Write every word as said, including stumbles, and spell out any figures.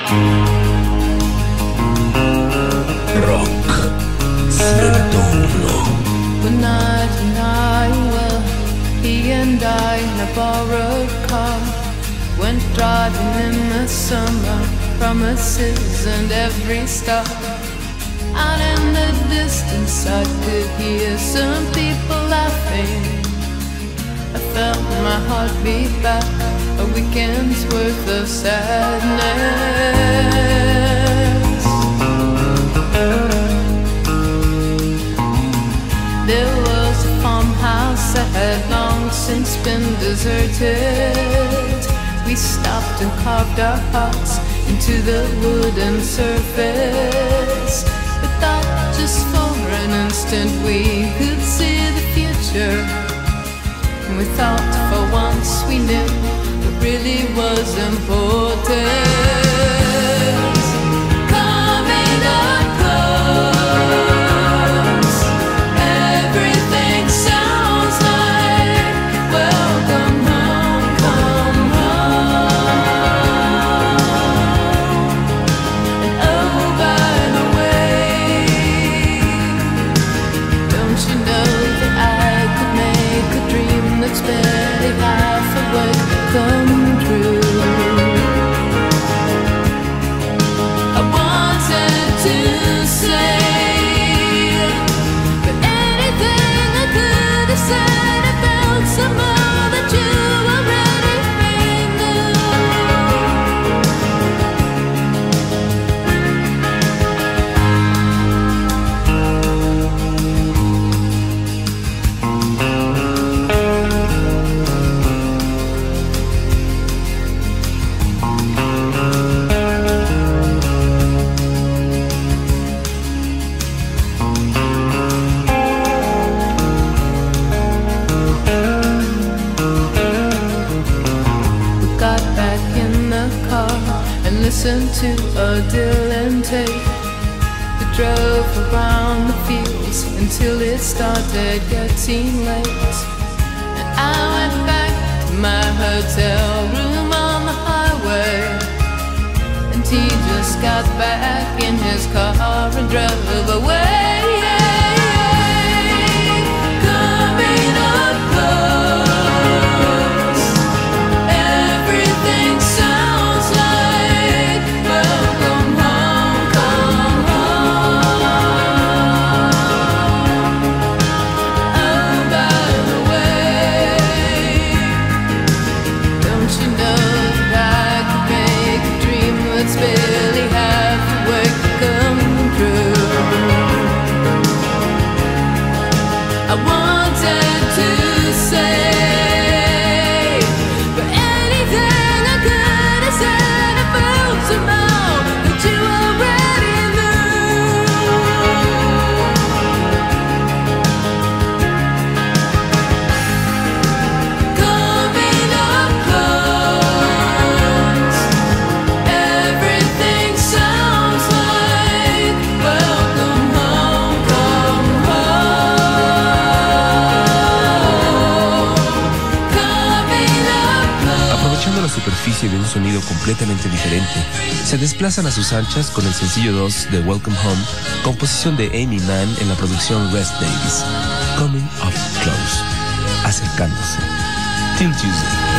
Rock ciento uno. One night and I, well, he and I in a borrowed car went driving in the summer, promises and every stop. Out in the distance I could hear some people laughing. I felt my heart beat back, a weekend's worth of sadness. There was a farmhouse that had long since been deserted. We stopped and carved our hearts into the wooden surface. We thought just for an instant we could see the future. And we thought for once we knew what really was important. Coming up close, everything sounds like welcome home, come home. And oh, by the way, don't you know that I could make a dream that's barely half awake come true? I wanted to say, but anything I could have said about somehow that you already knew. We got back in the car and listened to a Dylan tape. We drove around the fields until it started getting late. And I went back to my hotel room on the highway. And he just got back in his car and drove away. Coming up close, everything sounds like welcome home, come home. Oh, by the way, don't you know that I could make a dream that's barely half awake come true? I wanted to say, but anything I could have said about somehow that you already knew. Coming up close, everything sounds like welcome home, come home. Coming up close. Aprovechando la superficie de un sonido completamente diferente, se desplazan a sus anchas con el sencillo dos de Welcome Home, composición de Amy Mann en la producción Rhys Davies. Coming Up Close, acercándose. Till Tuesday.